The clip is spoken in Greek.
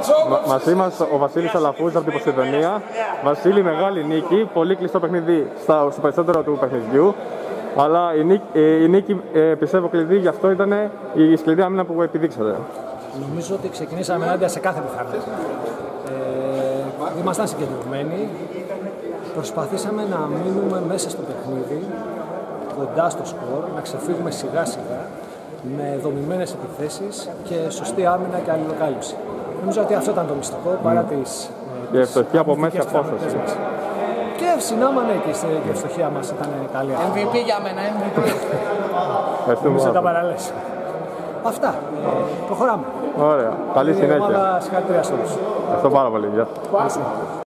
Μαζί μας ο Βασίλης Αλαφούζης από την Ποσειδονία. Βασίλη, μεγάλη νίκη, πολύ κλειστό παιχνίδι στο περισσότερο του παιχνιδιού. Αλλά η νίκη, πιστεύω, κλειδί, γι' αυτό ήταν η σκληρή άμυνα που επιδείξατε. Νομίζω ότι ξεκινήσαμε ενάντια σε κάθε πιθανότητα. Ήμασταν συγκεντρωμένοι. Προσπαθήσαμε να μείνουμε μέσα στο παιχνίδι, κοντά στο σκορ, να ξεφύγουμε σιγά σιγά, με δομημένες επιθέσεις και σωστή άμυνα και αλληλοκάλυψη. Νομίζω ότι αυτό ήταν το μυστικό, παρά τις... Και ευστοχία από μέσα απόσταση. Και συνάμα, ναι, και η ευστοχία μας ήταν καλή. MVP για μένα, MVP. Ευχαριστούμε. Τα παραλές. Αυτά. Προχωράμε. Ωραία. Καλή συνέχεια. Συγχαρητήρια σε όλους. Ευχαριστώ πάρα πολύ. Γεια.